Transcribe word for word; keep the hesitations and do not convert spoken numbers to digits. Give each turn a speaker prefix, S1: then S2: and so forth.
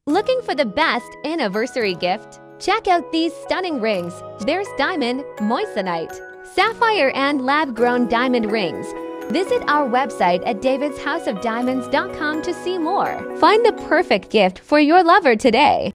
S1: Looking for the best anniversary gift? Check out these stunning rings. There's diamond, moissanite, sapphire, and lab-grown diamond rings. Visit our website at davids house of diamonds dot com to see more. Find the perfect gift for your lover today.